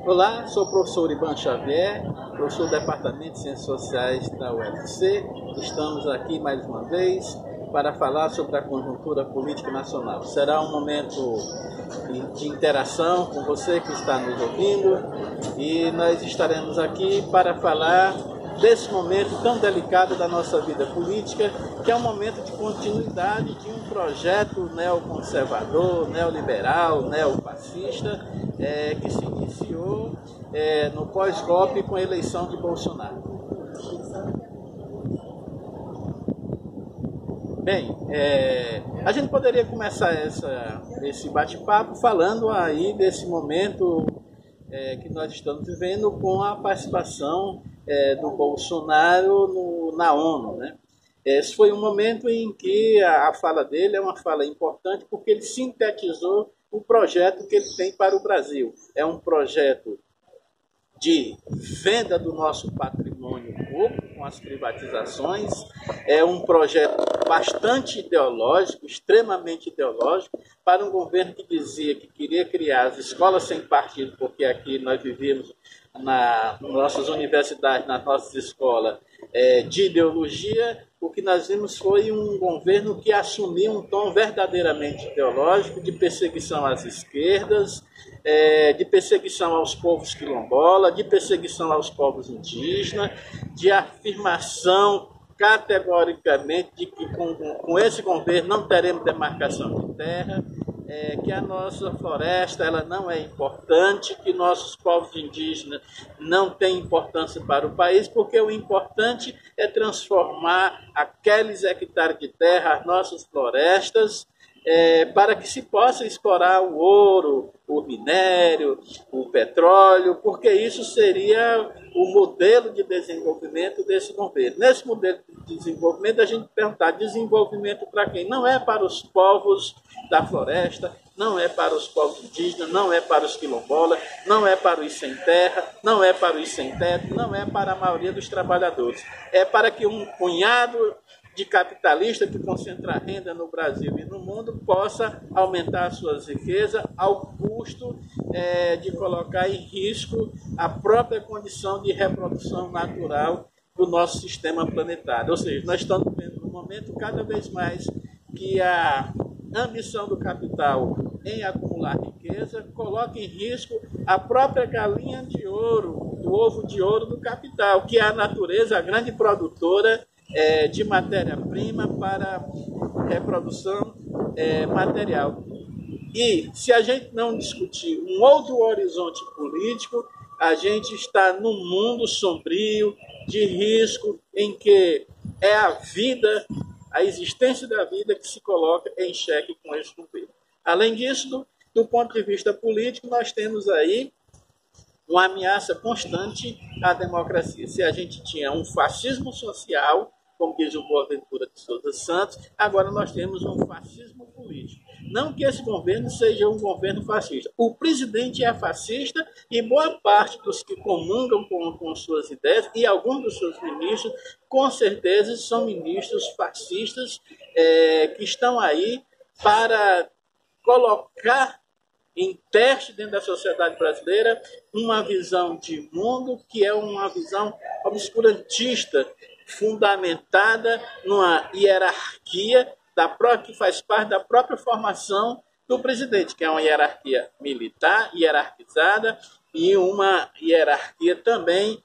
Olá, sou o professor Ivan Xavier, professor do Departamento de Ciências Sociais da UFC. Estamos aqui mais uma vez para falar sobre a conjuntura política nacional. Será um momento de interação com você que está nos ouvindo e nós estaremos aqui para falar desse momento tão delicado da nossa vida política, que é um momento de continuidade de um projeto neoconservador, neoliberal, neofascista, que se iniciou no pós-golpe com a eleição de Bolsonaro. Bem, a gente poderia começar esse bate-papo falando aí desse momento que nós estamos vivendo com a participação do Bolsonaro na ONU, né? Esse foi um momento em que a fala dele é uma fala importante porque ele sintetizou o projeto que ele tem para o Brasil. É um projeto de venda do nosso patrimônio público com as privatizações, é um projeto bastante ideológico, extremamente ideológico, para um governo que dizia que queria criar as escolas sem partido, porque aqui nós vivíamos nas nossas universidades, nas nossas escolas, de ideologia. O que nós vimos foi um governo que assumiu um tom verdadeiramente ideológico, de perseguição às esquerdas, de perseguição aos povos quilombolas, de perseguição aos povos indígenas, de afirmação categoricamente de que com esse governo não teremos demarcação de terra, que a nossa floresta ela não é importante, que nossos povos indígenas não têm importância para o país, porque o importante é transformar aqueles hectares de terra, as nossas florestas, para que se possa explorar o ouro, o minério, o petróleo, porque isso seria o modelo de desenvolvimento desse governo. Nesse modelo de desenvolvimento, a gente perguntar desenvolvimento para quem? Não é para os povos da floresta, não é para os povos indígenas, não é para os quilombolas, não é para os sem terra, não é para os sem teto, não é para a maioria dos trabalhadores. É para que um punhado de capitalista que concentra renda no Brasil e no mundo possa aumentar suas riquezas ao custo de colocar em risco a própria condição de reprodução natural do nosso sistema planetário. Ou seja, nós estamos vendo um momento cada vez mais que a ambição do capital em acumular riqueza coloca em risco a própria galinha de ouro, do ovo de ouro do capital, que é a natureza, a grande produtora de matéria-prima para reprodução material. E se a gente não discutir um outro horizonte político, a gente está num mundo sombrio, de risco, em que é a vida, a existência da vida que se coloca em xeque com esse governo. Além disso, do ponto de vista político, nós temos aí uma ameaça constante à democracia. Se a gente tinha um fascismo social, como diz o Boaventura de Souza Santos, agora nós temos um fascismo político. Não que esse governo seja um governo fascista. O presidente é fascista e boa parte dos que comungam com suas ideias e alguns dos seus ministros, com certeza, são ministros fascistas que estão aí para colocar em teste dentro da sociedade brasileira uma visão de mundo que é uma visão obscurantista, fundamentada numa hierarquia que faz parte da própria formação do presidente, que é uma hierarquia militar, hierarquizada, e uma hierarquia também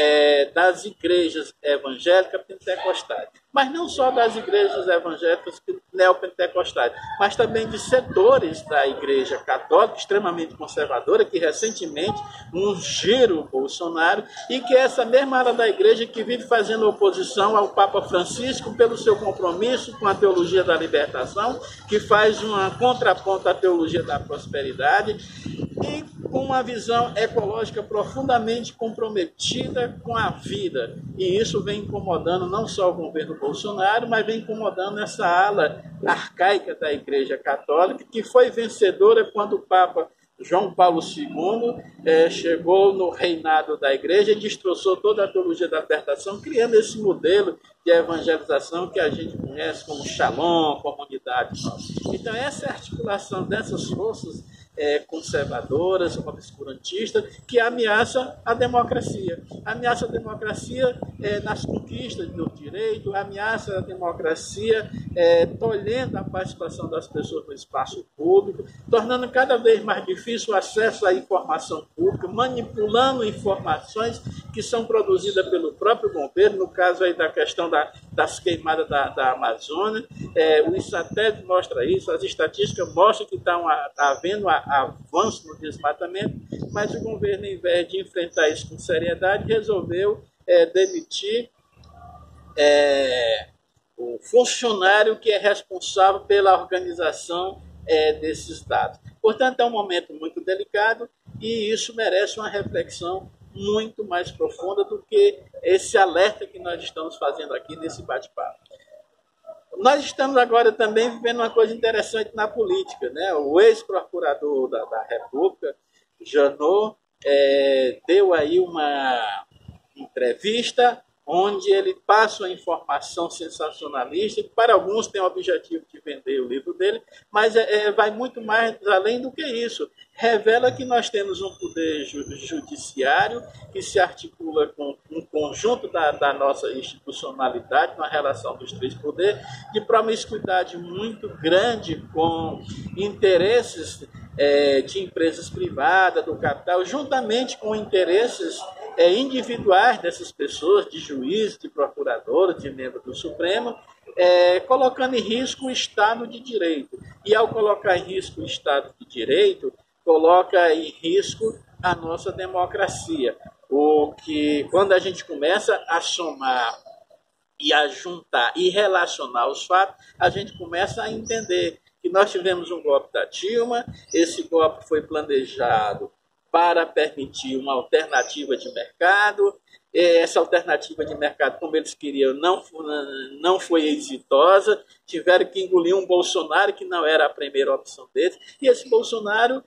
das igrejas evangélicas pentecostais. Mas não só das igrejas evangélicas neopentecostais, mas também de setores da igreja católica extremamente conservadora, que recentemente ungiram o Bolsonaro, e que é essa mesma ala da igreja que vive fazendo oposição ao Papa Francisco pelo seu compromisso com a teologia da libertação, que faz uma contraponto à teologia da prosperidade, e com uma visão ecológica profundamente comprometida com a vida. E isso vem incomodando não só o governo Bolsonaro, mas vem incomodando essa ala arcaica da Igreja Católica, que foi vencedora quando o Papa João Paulo II chegou no reinado da Igreja e destroçou toda a teologia da libertação, criando esse modelo de evangelização que a gente conhece como Shalom, comunidade. Então, essa articulação dessas forças conservadoras, obscurantistas, que ameaçam a democracia. Ameaça a democracia nas conquistas do direito, ameaça a democracia tolhendo a participação das pessoas no espaço público, tornando cada vez mais difícil o acesso à informação pública, manipulando informações que são produzidas pelo próprio governo, no caso aí da questão das queimadas da Amazônia. O satélite mostra isso, as estatísticas mostram que está havendo avanço no desmatamento, mas o governo, em vez de enfrentar isso com seriedade, resolveu demitir o funcionário que é responsável pela organização desses dados. Portanto, é um momento muito delicado e isso merece uma reflexão muito mais profunda do que esse alerta que nós estamos fazendo aqui nesse bate-papo. Nós estamos agora também vivendo uma coisa interessante na política, né? O ex-procurador da República, Janot, deu aí uma entrevista onde ele passa uma informação sensacionalista, que para alguns tem o objetivo de vender o livro dele, mas vai muito mais além do que isso. Revela que nós temos um poder judiciário que se articula com um conjunto da nossa institucionalidade, uma relação dos três poderes, de promiscuidade muito grande com interesses de empresas privadas, do capital, juntamente com interesses individuais dessas pessoas, de juízes, de procuradores, de membros do Supremo, colocando em risco o Estado de Direito. E ao colocar em risco o Estado de Direito, coloca em risco a nossa democracia. O que, quando a gente começa a somar e a juntar e relacionar os fatos, a gente começa a entender que nós tivemos um golpe da Dilma, esse golpe foi planejado para permitir uma alternativa de mercado. Essa alternativa de mercado, como eles queriam, não foi exitosa. Tiveram que engolir um Bolsonaro que não era a primeira opção deles. E esse Bolsonaro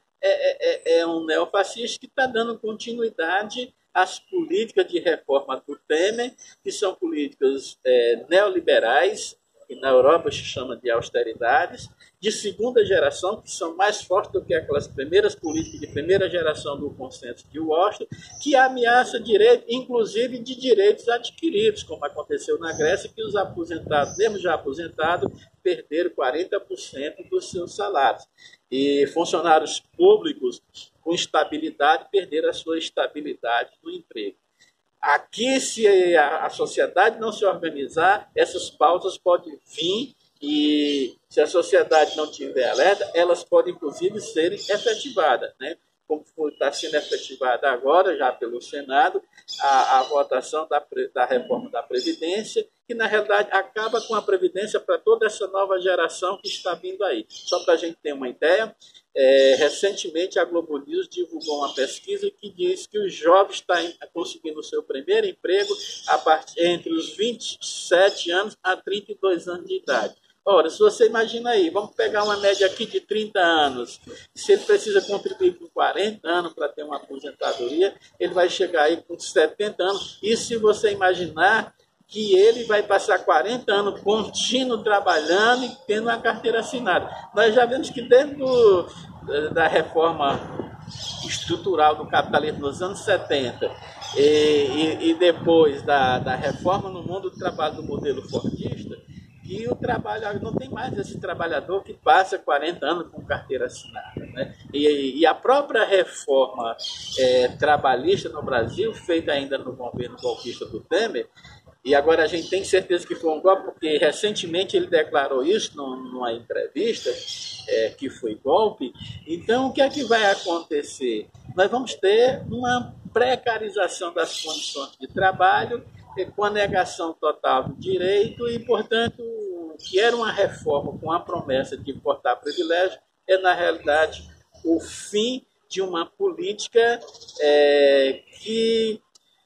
é um neofascista que está dando continuidade às políticas de reforma do Temer, que são políticas neoliberais, que na Europa se chama de austeridades, de segunda geração, que são mais fortes do que aquelas primeiras políticas de primeira geração do consenso de Washington, que ameaça direito, inclusive de direitos adquiridos, como aconteceu na Grécia, que os aposentados, mesmo já aposentados, perderam 40% dos seus salários. E funcionários públicos com estabilidade perderam a sua estabilidade no emprego. Aqui, se a sociedade não se organizar, essas pautas podem vir e, se a sociedade não tiver alerta, elas podem, inclusive, serem efetivadas, né? Como está sendo efetivada agora, já pelo Senado, a votação da reforma da Previdência, que, na realidade, acaba com a Previdência para toda essa nova geração que está vindo aí. Só para a gente ter uma ideia, recentemente a Globo News divulgou uma pesquisa que diz que os jovens estão conseguindo o seu primeiro emprego entre os 27 anos a 32 anos de idade. Ora, se você imagina aí, vamos pegar uma média aqui de 30 anos, se ele precisa contribuir com 40 anos para ter uma aposentadoria, ele vai chegar aí com 70 anos. E se você imaginar que ele vai passar 40 anos contínuo trabalhando e tendo uma carteira assinada. Nós já vemos que desde da reforma estrutural do capitalismo nos anos 70 e depois da reforma no mundo do trabalho do modelo fordista, que o trabalho não tem mais esse trabalhador que passa 40 anos com carteira assinada, né? E a própria reforma trabalhista no Brasil, feita ainda no governo golpista do Temer, e agora a gente tem certeza que foi um golpe, porque recentemente ele declarou isso numa entrevista, que foi golpe. Então, o que é que vai acontecer? Nós vamos ter uma precarização das condições de trabalho, com a negação total do direito e, portanto, o que era uma reforma com a promessa de cortar privilégio na realidade, o fim de uma política que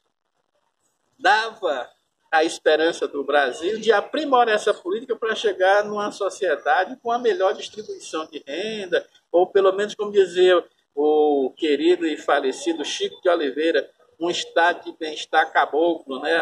dava a esperança do Brasil de aprimorar essa política para chegar numa sociedade com a melhor distribuição de renda, ou pelo menos, como dizia o querido e falecido Chico de Oliveira, um estado de bem-estar caboclo, né?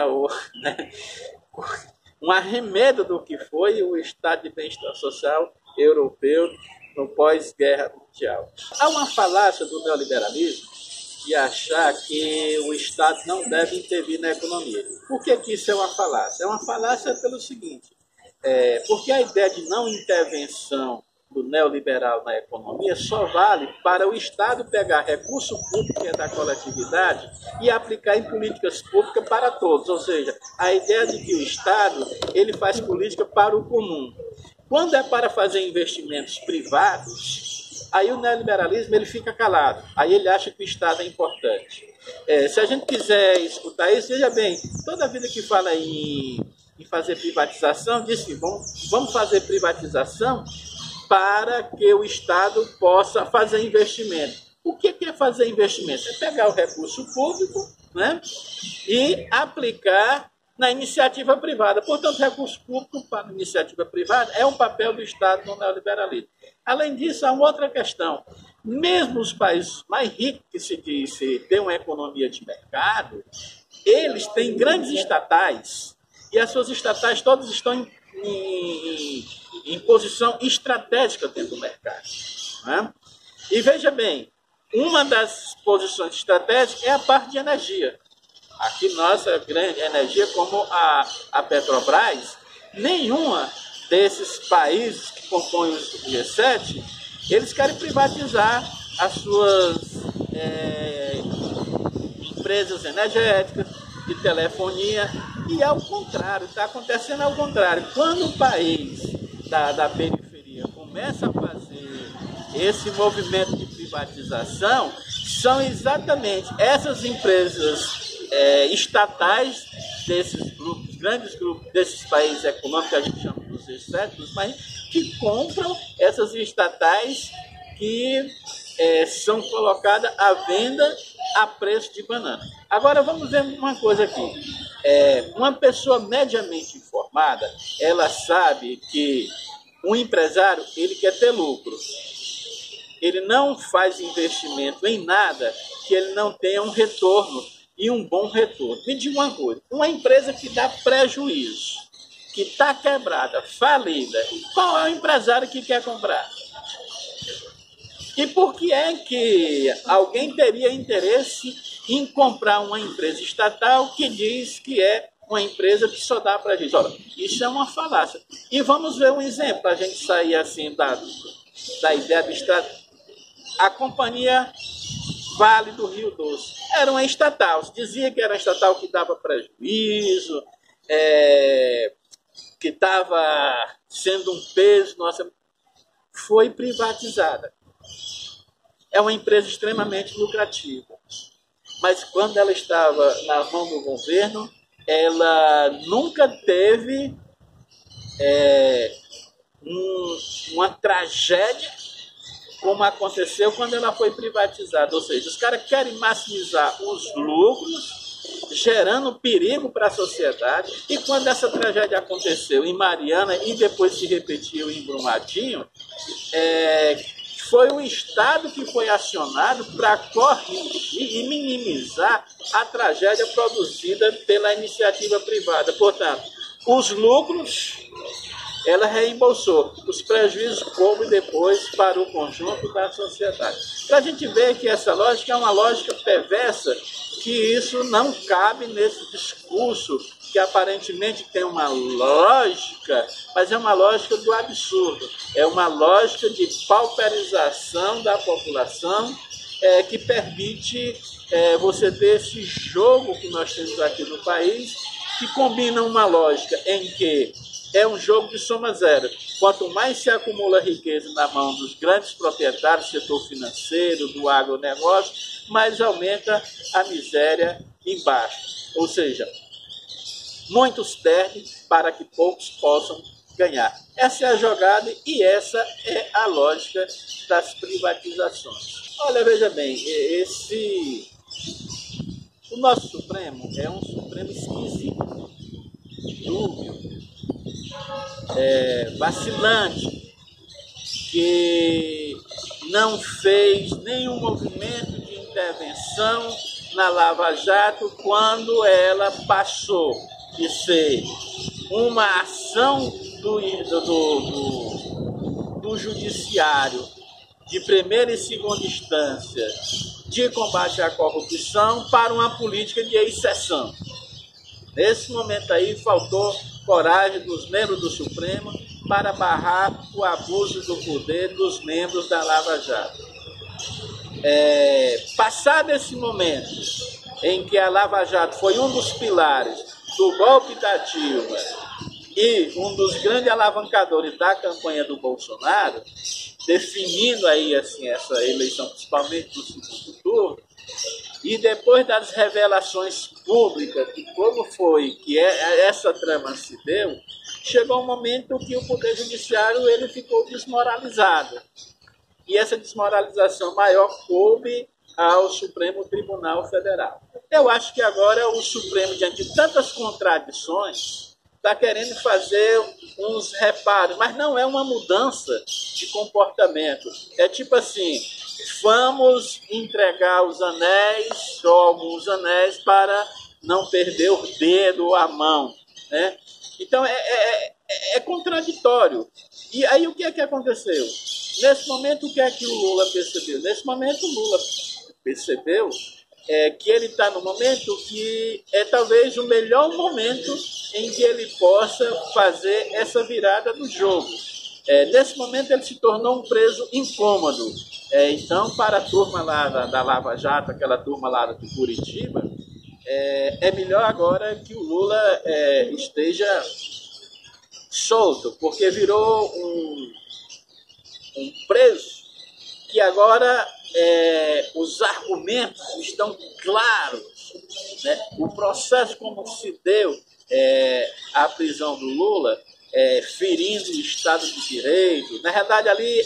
Um arremedo do que foi o estado de bem-estar social europeu no pós-guerra mundial. Há uma falácia do neoliberalismo de achar que o Estado não deve intervir na economia. Por que isso é uma falácia? É uma falácia pelo seguinte, porque a ideia de não intervenção do neoliberal na economia só vale para o Estado pegar recurso público, que é da coletividade, e aplicar em políticas públicas para todos. Ou seja, a ideia de que o Estado ele faz política para o comum. Quando é para fazer investimentos privados, aí o neoliberalismo ele fica calado. Aí ele acha que o Estado é importante. Se a gente quiser escutar isso, veja bem, toda vida que fala em fazer privatização, diz que vamos fazer privatização para que o Estado possa fazer investimento. O que é fazer investimento? É pegar o recurso público, né, e aplicar na iniciativa privada. Portanto, recurso público para a iniciativa privada é um papel do Estado no neoliberalismo. Além disso, há uma outra questão. Mesmo os países mais ricos, que se diz ter uma economia de mercado, eles têm grandes estatais, e as suas estatais todas estão em posição estratégica dentro do mercado, né? E veja bem, uma das posições estratégicas é a parte de energia. Aqui nossa grande energia, como a Petrobras, nenhuma desses países que compõem o G7, eles querem privatizar as suas empresas energéticas, de telefonia, e ao contrário, está acontecendo ao contrário. Quando o país da periferia começa a fazer esse movimento de privatização, são exatamente essas empresas estatais desses grupos, grandes grupos desses países econômicos que a gente chama dos G7, dos países, que compram essas estatais que são colocadas à venda a preço de banana. Agora vamos ver uma coisa aqui. Uma pessoa mediamente informada, ela sabe que um empresário ele quer ter lucro. Ele não faz investimento em nada que ele não tenha um retorno e um bom retorno. Me diga uma coisa, uma empresa que dá prejuízo, que está quebrada, falida, qual é o empresário que quer comprar? E por que é que alguém teria interesse em comprar uma empresa estatal que diz que é uma empresa que só dá prejuízo? Olha, isso é uma falácia. E vamos ver um exemplo, para a gente sair assim da ideia do Estado. A companhia Vale do Rio Doce era uma estatal. Se dizia que era uma estatal que dava prejuízo, que estava sendo um peso. Nossa, foi privatizada. É uma empresa extremamente lucrativa. Mas quando ela estava na mão do governo, ela nunca teve uma tragédia como aconteceu quando ela foi privatizada. Ou seja, os caras querem maximizar os lucros, gerando perigo para a sociedade. E quando essa tragédia aconteceu em Mariana e depois se repetiu em Brumadinho, foi o Estado que foi acionado para corrigir e minimizar a tragédia produzida pela iniciativa privada. Portanto, os lucros ela reembolsou, os prejuízos coube depois para o conjunto da sociedade. Para a gente ver que essa lógica é uma lógica perversa, que isso não cabe nesse discurso que aparentemente tem uma lógica, mas é uma lógica do absurdo. É uma lógica de pauperização da população que permite você ter esse jogo que nós temos aqui no país, que combina uma lógica em que é um jogo de soma zero. Quanto mais se acumula riqueza na mão dos grandes proprietários do setor financeiro, do agronegócio, mais aumenta a miséria embaixo. Ou seja, muitos perdem para que poucos possam ganhar. Essa é a jogada e essa é a lógica das privatizações. Olha, veja bem, o nosso Supremo é um Supremo esquisito, dúbio, vacilante, que não fez nenhum movimento de intervenção na Lava Jato quando ela passou de ser uma ação do do judiciário de primeira e segunda instância de combate à corrupção para uma política de exceção. Nesse momento aí faltou coragem dos membros do Supremo para barrar o abuso do poder dos membros da Lava Jato. Passado esse momento em que a Lava Jato foi um dos pilares do golpe da Dilma e um dos grandes alavancadores da campanha do Bolsonaro, definindo aí assim, essa eleição, principalmente do segundo turno, e depois das revelações públicas de como foi que essa trama se deu, chegou um momento que o Poder Judiciário ele ficou desmoralizado. E essa desmoralização maior coube ao Supremo Tribunal Federal. Eu acho que agora o Supremo, diante de tantas contradições, está querendo fazer uns reparos, mas não é uma mudança de comportamento. É tipo assim, vamos entregar os anéis, ou alguns anéis, para não perder o dedo ou a mão, né? Então, é contraditório. E aí, o que é que aconteceu? Nesse momento, o que é que o Lula percebeu? Nesse momento, o Lula percebeu que ele está no momento que é talvez o melhor momento em que ele possa fazer essa virada do jogo. Nesse momento, ele se tornou um preso incômodo. Então, para a turma lá da Lava Jato, aquela turma lá de Curitiba, é melhor agora que o Lula esteja solto, porque virou um preso que agora os argumentos estão claros, né? O processo como se deu a prisão do Lula, ferindo o Estado de Direito, na verdade ali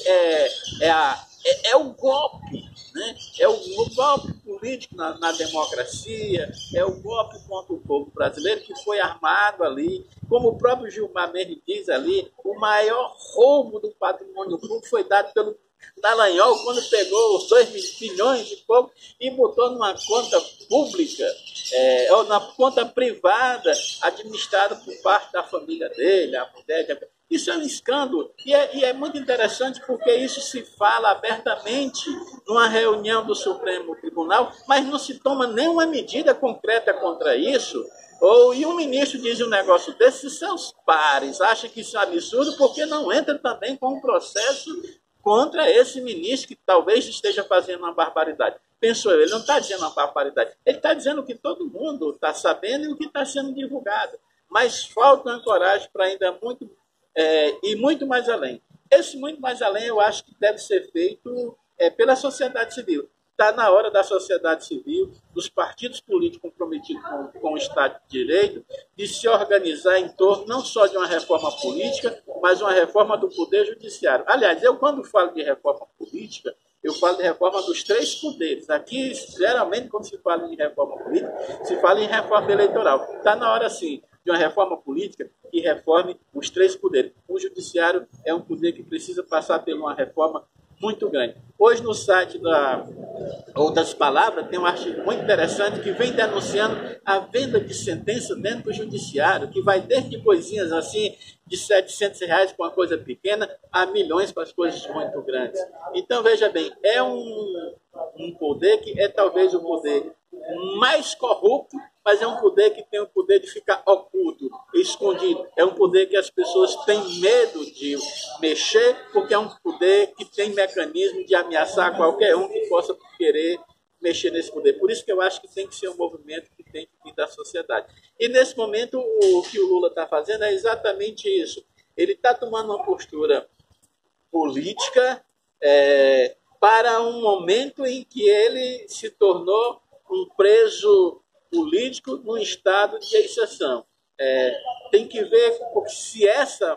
é o golpe, né? É o golpe político na democracia, é o golpe contra o povo brasileiro que foi armado ali, como o próprio Gilmar Mendes diz ali, o maior roubo do patrimônio público foi dado pelo Dallagnol quando pegou os 2 bilhões e pouco e botou numa conta pública, ou na conta privada, administrada por parte da família dele, a mulher. Isso é um escândalo e é muito interessante porque isso se fala abertamente numa reunião do Supremo Tribunal, mas não se toma nenhuma medida concreta contra isso. E um ministro diz um negócio desse, seus pares acham que isso é absurdo porque não entra também com um processo contra esse ministro que talvez esteja fazendo uma barbaridade. Pensou eu, ele não está dizendo uma barbaridade, ele está dizendo o que todo mundo está sabendo e o que está sendo divulgado. Mas falta uma coragem para ainda ir muito mais além. Esse muito mais além eu acho que deve ser feito pela sociedade civil. Está na hora da sociedade civil, dos partidos políticos comprometidos com o Estado de Direito, de se organizar em torno não só de uma reforma política, mas uma reforma do Poder Judiciário. Aliás, eu quando falo de reforma política, eu falo de reforma dos 3 poderes. Aqui, geralmente, quando se fala em reforma política, se fala em reforma eleitoral. Está na hora, sim, de uma reforma política que reforme os 3 poderes. O Judiciário é um poder que precisa passar por uma reforma muito grande. Hoje, no site da Outras Palavras, tem um artigo muito interessante que vem denunciando a venda de sentença dentro do judiciário, que vai desde coisinhas assim, de R$700 para uma coisa pequena, a milhões para as coisas muito grandes. Então, veja bem, é um poder que é talvez o poder mais corrupto, mas é um poder que tem o poder de ficar oculto, escondido. É um poder que as pessoas têm medo de mexer, porque é um poder que tem mecanismo de ameaçar qualquer um que possa querer mexer nesse poder. Por isso que eu acho que tem que ser um movimento que tem que vir da sociedade. E nesse momento, o que o Lula está fazendo é exatamente isso. Ele está tomando uma postura política para um momento em que ele se tornou um preso político num estado de exceção. Tem que ver se essa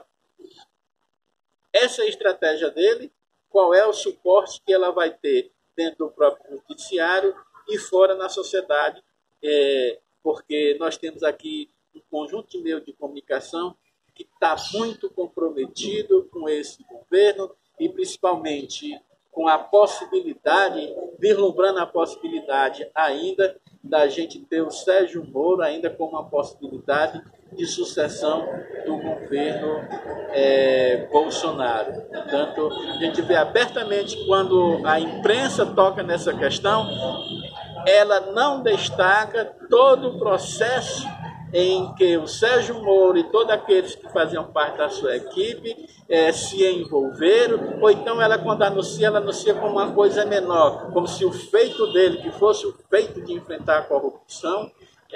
estratégia dele, qual é o suporte que ela vai ter dentro do próprio judiciário e fora na sociedade, porque nós temos aqui um conjunto de meios de comunicação que está muito comprometido com esse governo e principalmente com a possibilidade, vislumbrando a possibilidade ainda da gente ter o Sérgio Moro ainda como uma possibilidade de sucessão do governo Bolsonaro. Portanto, a gente vê abertamente quando a imprensa toca nessa questão, ela não destaca todo o processo em que o Sérgio Moro e todos aqueles que faziam parte da sua equipe se envolveram, ou então ela, quando anuncia, ela anuncia como uma coisa menor, como se o feito dele, que fosse o feito de enfrentar a corrupção,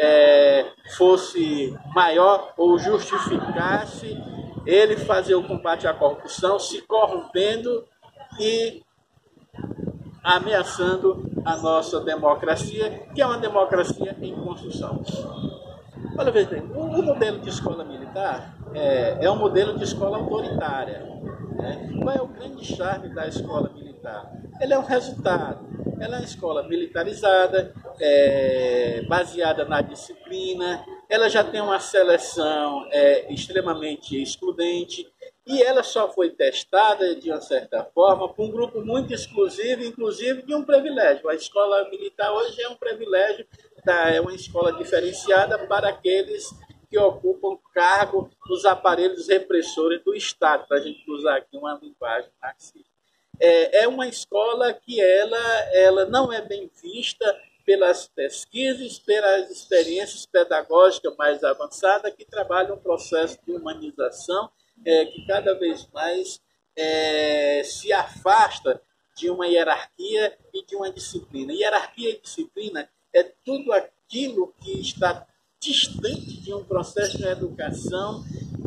fosse maior ou justificasse ele fazer o combate à corrupção, se corrompendo e ameaçando a nossa democracia, que é uma democracia em construção. Olha, veja bem, o modelo de escola militar é um modelo de escola autoritária. Né? Qual é o grande charme da escola militar? Ele é um resultado. Ela é uma escola militarizada, baseada na disciplina, ela já tem uma seleção extremamente excludente, e ela só foi testada, de uma certa forma, por um grupo muito exclusivo, inclusive de um privilégio. A escola militar hoje é um privilégio, é uma escola diferenciada para aqueles que ocupam cargo nos aparelhos repressores do Estado, para a gente usar aqui uma linguagem marxista. É uma escola que ela não é bem vista pelas pesquisas, pelas experiências pedagógicas mais avançadas que trabalham um processo de humanização que cada vez mais se afasta de uma hierarquia e de uma disciplina. Hierarquia e disciplina é tudo aquilo que está distante de um processo de educação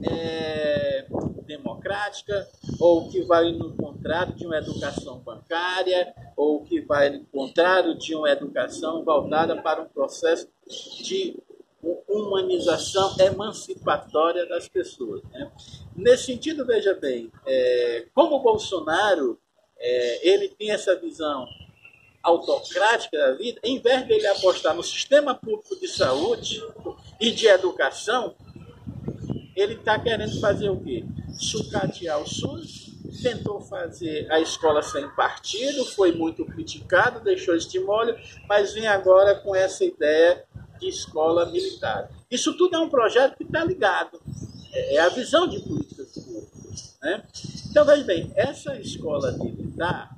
democrática, ou que vai no contrário de uma educação bancária, ou que vai no contrário de uma educação voltada para um processo de humanização emancipatória das pessoas. Né? Nesse sentido, veja bem, como o Bolsonaro ele tem essa visão autocrática da vida, em vez dele apostar no sistema público de saúde e de educação, ele está querendo fazer o quê? Sucatear o SUS, tentou fazer a escola sem partido, foi muito criticado, deixou este molho, mas vem agora com essa ideia de escola militar. Isso tudo é um projeto que está ligado, é a visão de políticas públicas. Né? Então, veja bem, essa escola militar,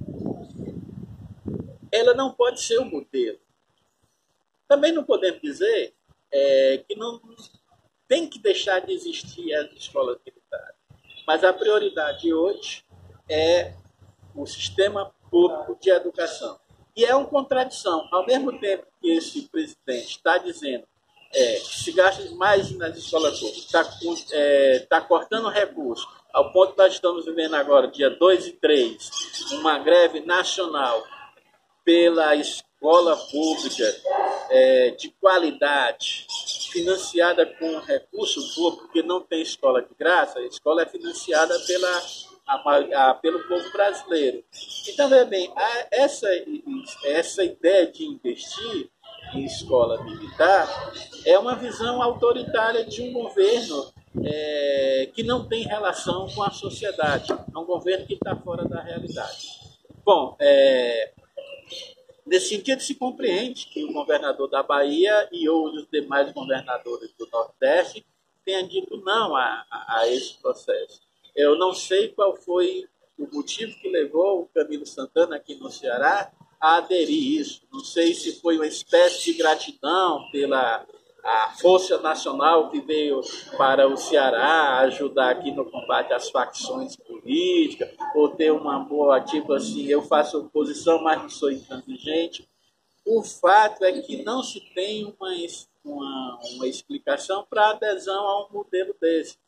ela não pode ser o modelo. Também não podemos dizer que não tem que deixar de existir as escolas militares. Mas a prioridade hoje é o sistema público de educação. E é uma contradição. Ao mesmo tempo que esse presidente está dizendo que se gasta mais nas escolas públicas, está cortando recursos, ao ponto que nós estamos vivendo agora, dia 2 e 3, uma greve nacional pela escola pública de qualidade, financiada com recurso público, porque não tem escola de graça, a escola é financiada pelo povo brasileiro. Então, veja bem, essa ideia de investir em escola militar é uma visão autoritária de um governo que não tem relação com a sociedade, é um governo que está fora da realidade. Bom, nesse sentido, se compreende que o governador da Bahia e os demais governadores do Nordeste tenham dito não a esse processo. Eu não sei qual foi o motivo que levou o Camilo Santana, aqui no Ceará, a aderir isso. Não sei se foi uma espécie de gratidão pela a Força Nacional que veio para o Ceará ajudar aqui no combate às facções políticas, ou ter uma boa, tipo assim, eu faço oposição, mas não sou intransigente. O fato é que não se tem uma explicação para adesão a um modelo desse.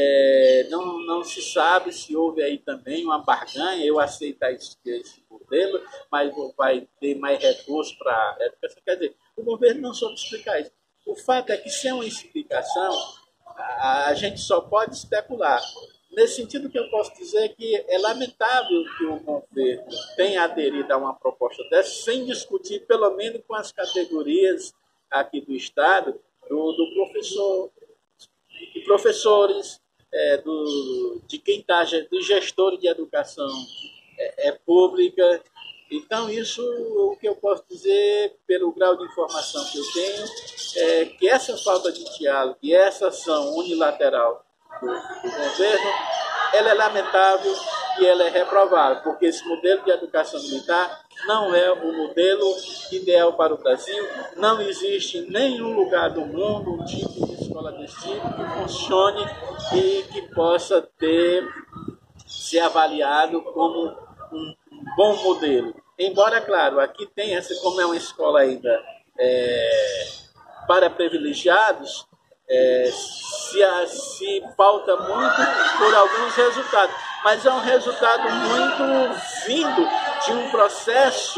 Não se sabe se houve aí também uma barganha, eu aceitar esse modelo, mas vai ter mais recursos para a educação. Quer dizer, o governo não soube explicar isso. O fato é que, sem uma explicação, a gente só pode especular. Nesse sentido, que eu posso dizer que é lamentável que o governo tenha aderido a uma proposta dessa, sem discutir, pelo menos com as categorias aqui do Estado, do professor, de professores, de quem está, dos gestores de educação pública, Então, isso, o que eu posso dizer, pelo grau de informação que eu tenho, é que essa falta de diálogo e essa ação unilateral do governo, ela é lamentável e ela é reprovável, porque esse modelo de educação militar não é o modelo ideal para o Brasil. Não existe em nenhum lugar do mundo um tipo de escola desse tipo que funcione e que possa ser avaliado como um bom modelo. Embora, claro, aqui tem essa, como é uma escola ainda para privilegiados, se pauta muito por alguns resultados, mas é um resultado muito vindo de um processo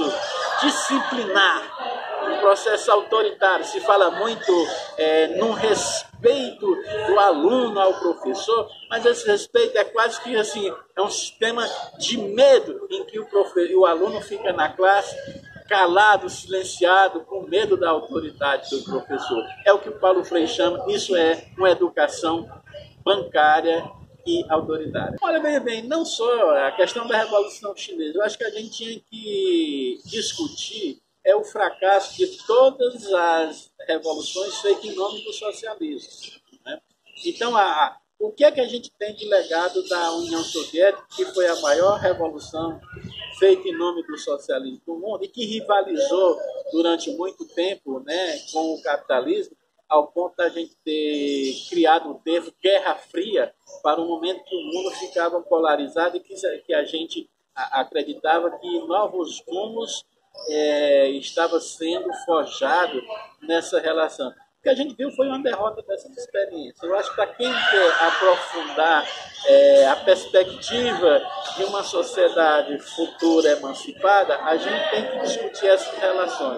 disciplinar, um processo autoritário. Se fala muito num respeito do aluno ao professor, mas esse respeito é quase que assim, é um sistema de medo em que o aluno fica na classe calado, silenciado, com medo da autoridade do professor. É o que o Paulo Freire chama, isso é uma educação bancária e autoritária. Olha, bem, não só a questão da Revolução Chinesa, eu acho que a gente tinha que discutir o fracasso de todas as revoluções feitas em nome do socialismo, né? Então, o que é que a gente tem de legado da União Soviética, que foi a maior revolução feita em nome do socialismo do mundo e que rivalizou durante muito tempo, né, com o capitalismo, ao ponto da gente ter criado um termo Guerra Fria para um momento que o mundo ficava polarizado e que a gente acreditava que novos rumos estavam sendo forjados nessa relação. O que a gente viu foi uma derrota dessas experiências. Eu acho que para quem quer aprofundar a perspectiva de uma sociedade futura emancipada, a gente tem que discutir essas relações.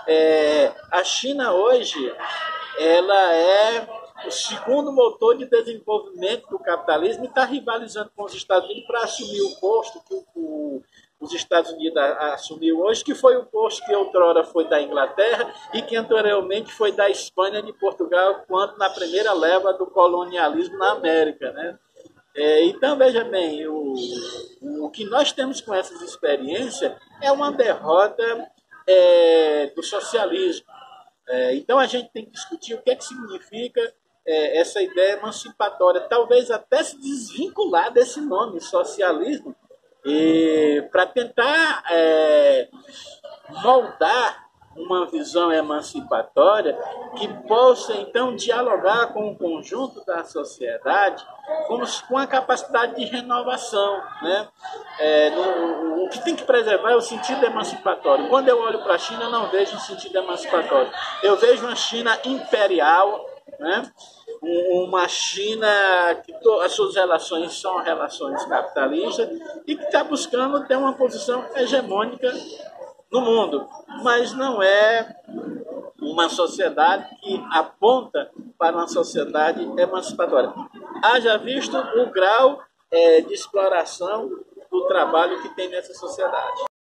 A China hoje, ela é o segundo motor de desenvolvimento do capitalismo e está rivalizando com os Estados Unidos para assumir o posto que os Estados Unidos assumiu hoje, que foi o posto que outrora foi da Inglaterra e que anteriormente foi da Espanha e de Portugal, quando na primeira leva do colonialismo na América, né? Então, veja bem, o que nós temos com essas experiências é uma derrota do socialismo. Então, a gente tem que discutir o que é que significa essa ideia emancipatória, talvez até se desvincular desse nome, socialismo, para tentar moldar uma visão emancipatória que possa, então, dialogar com o conjunto da sociedade com a capacidade de renovação, né? O que tem que preservar é o sentido emancipatório. Quando eu olho para a China, eu não vejo um sentido emancipatório. Eu vejo uma China imperial, né? Uma China que as suas relações são relações capitalistas e que está buscando ter uma posição hegemônica no mundo, mas não é uma sociedade que aponta para uma sociedade emancipatória. Haja visto o grau de exploração do trabalho que tem nessa sociedade.